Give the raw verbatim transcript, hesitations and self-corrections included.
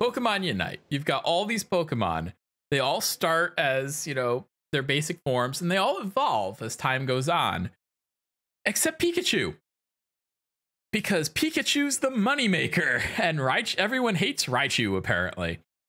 Pokemon Unite. You've got all these Pokemon. They all start as, you know, their basic forms, and they all evolve as time goes on. Except Pikachu. Because Pikachu's the moneymaker, and Raichu, everyone hates Raichu, apparently.